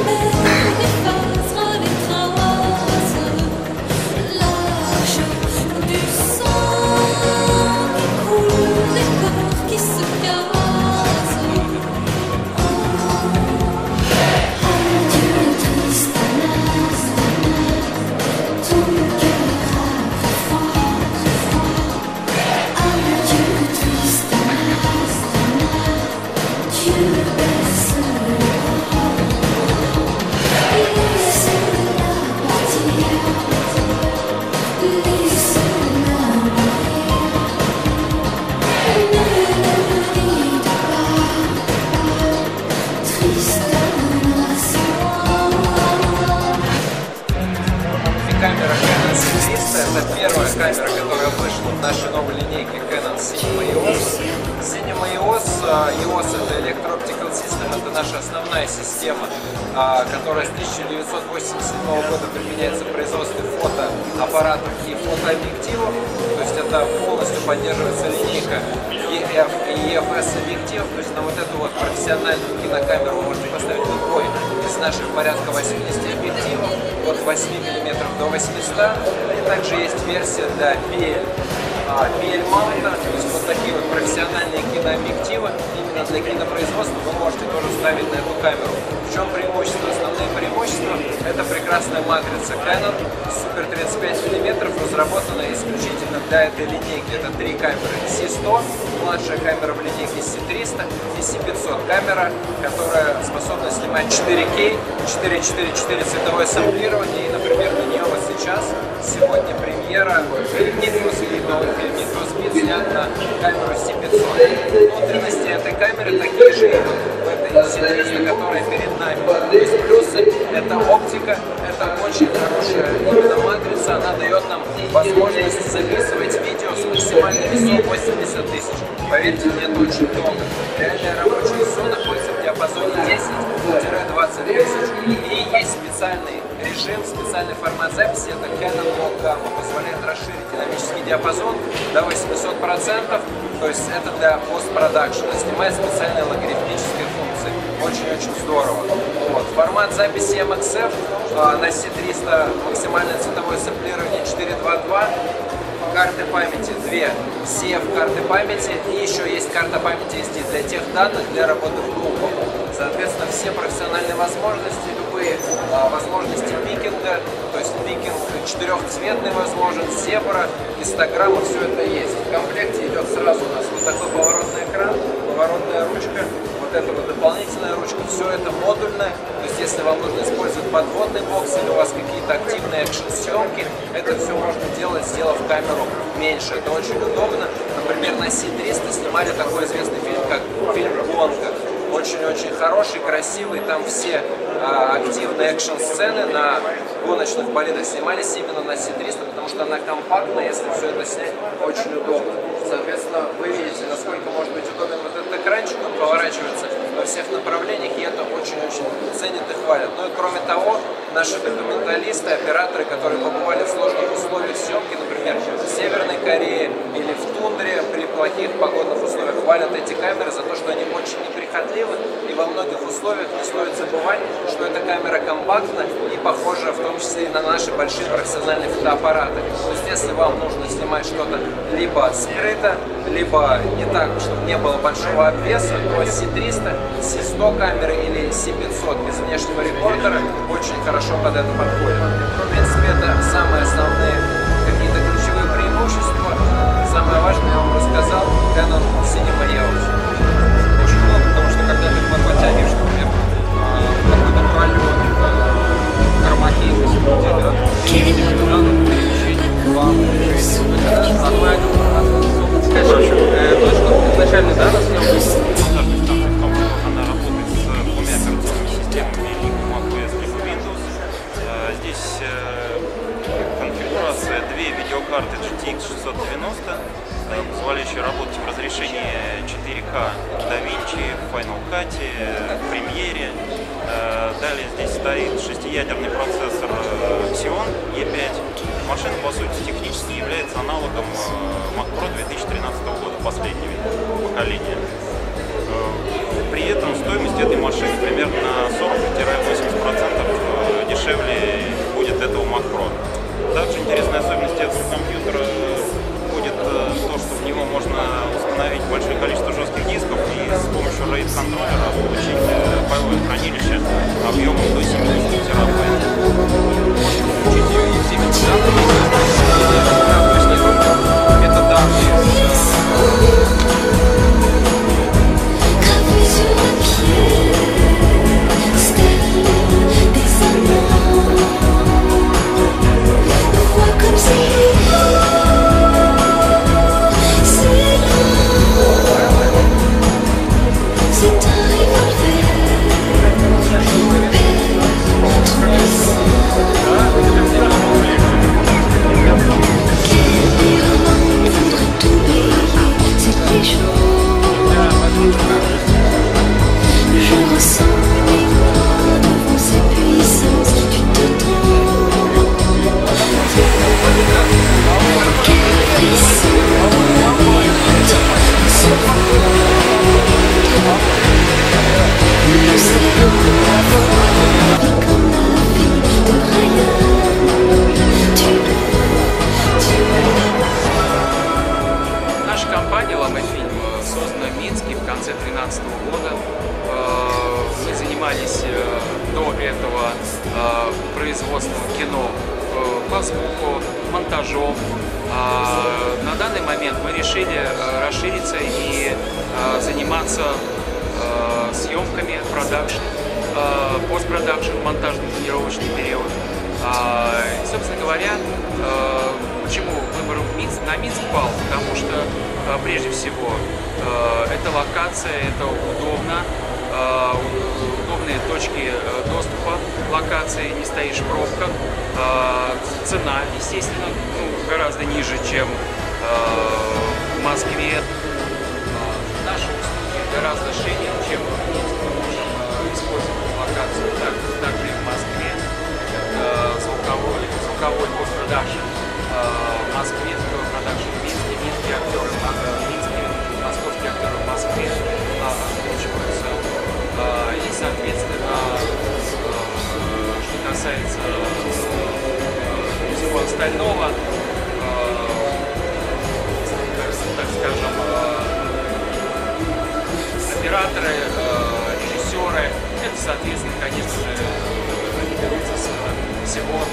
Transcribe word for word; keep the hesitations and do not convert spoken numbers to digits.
Камера Canon си триста, это первая камера, которая вышла в нашей новой линейке Canon Cinema и о эс. Cinema и о эс, и о эс это Electro Optical System, это наша основная система, которая с тысяча девятьсот восемьдесят седьмого года применяется в производстве фотоаппаратов и фотообъективов, то есть это полностью поддерживается линейка и эф и и эф эс объективов, то есть на вот эту вот профессиональную кинокамеру вы можете поставить любой из наших порядка восьмидесяти объективов, от восьми миллиметров до восьмисот, и также есть версия для пи эл. пи эл-маунта, то есть вот такие вот профессиональные кинообъективы, именно для кинопроизводства вы можете тоже ставить на эту камеру. В чем преимущество? Основные преимущества — это прекрасная матрица Canon Super тридцать пять миллиметров, разработанная исключительно для этой линейки. Это три камеры си сто, младшая камера в линейке си триста и си пятьсот. Камера, которая способна снимать четыре кей, четыре четыре четыре цветовое сэмплирование, и, например, на нее вот сейчас, сегодня премьера Need-for-Speed, новый фильм Need-for-Speed снят на камеру си пятьсот. Внутренности этой камеры такие же и вот в этой си триста, которая перед нами. То есть плюсы — это оптика, это очень хорошая именно матрица, она дает нам возможность записывать видео с максимальной весом восемьдесят тысяч. Поверьте мне, это очень много. Реальная рабочая весо находится в диапазоне десять-двадцать тысяч. И есть специальный режим, специальный формат записи, это Canon Log Gamma, позволяет расширить динамический диапазон до восьмисот процентов, то есть это для постпродакшена, снимает специальные логарифмические функции. Очень-очень здорово. Вот. Формат записи эм икс эф а, на си триста, максимальное цветовое сэмплирование четыре два два, карты памяти две си эф карты памяти, и еще есть карта памяти эс ди для тех данных для работы в группах. Соответственно, все профессиональные возможности, любые а, возможности пикинга, то есть пикинг четырехцветный возможен, зебра, гистограмма, все это есть. В комплекте идет сразу у нас вот такой поворотный экран, поворотная ручка, вот эта вот дополнительная ручка, все это модульное. То есть, если вам нужно использовать подводный бокс или у вас какие-то активные экшн-съемки, это все можно делать, сделав камеру меньше. Это очень удобно. Например, на си триста снимали такой известный фильм, как фильм «Гонка». Очень-очень хороший, красивый, там все а, активные экшн-сцены на гоночных болидах снимались именно на си триста, потому что она компактная, если все это снять, очень удобно. Соответственно, вы видите, насколько может быть удобен вот этот экранчик, он поворачивается во всех направлениях, и это очень-очень ценят и хвалят. Ну и кроме того, наши документалисты, операторы, которые побывали в сложных условиях съемки, например, в Северной Корее или в тундре при плохих погодных условиях, хвалят эти камеры за то, что они очень неприхотливы, и во многих условиях не стоит забывать, что эта камера компактна и похожа в том числе и на наши большие профессиональные фотоаппараты. То есть, если вам нужно снимать что-то либо скрыто, либо не так, чтобы не было большого обвеса, то си триста, си сто камеры или си пятьсот без внешнего рекордера очень хорошо под это подходит. В принципе, это самые основные какие-то ключевые преимущества. Самое важное я вам рассказал, Canon Cinema и о эс. Очень много, потому что когда ты подтягиваешь, например, какой-то пролет, хромакей на секунде, да, короче, точно изначально, да, на съемку. Она работает с двумя операционными системами, либо macOS, либо Windows. Здесь конфигурация две видеокарты джи ти экс шестьсот девяносто, позволяющие работать в разрешении четыре ка DaVinci, в Final Cut, в Premiere. Далее здесь стоит шестиядерный процессор Xeon и пять. Машина, по сути, технически является аналогом Mac Pro две тысячи тринадцатого года, последнего поколения. При этом стоимость этой машины примерно на сорок-восемьдесят процентов дешевле будет этого Mac Pro. Также интересной особенностью этого компьютера будет то, что в него можно установить большое количество жестких дисков и с помощью RAID контроллера получить файловое хранилище объемом до семидесяти терабайт. Можно получить ее и всеми данными, это данные с две тысячи тринадцатого года. Мы занимались до этого производством кино по звуку, монтажом. На данный момент мы решили расшириться и заниматься съемками, продакшн, постпродакшн, монтажно-тренировочный период. И, собственно говоря, почему выбор на Минск пал? Потому что, прежде всего, это локация, это удобно, удобные точки доступа локации, не стоишь в пробках, цена, естественно, ну, гораздо ниже, чем в Москве. Наши услуги гораздо шире, чем в Минске. Мы можем использовать локацию так, также и в Москве. Это звуковой, звуковой постпродакшн в Москве, звуковой продакшн в Минске, минские актеры в Минске, московские актеры в Москве озвучиваются. И, соответственно, что касается всего остального, так скажем, операторы, режиссеры, это, соответственно, конечно же, они берутся с всего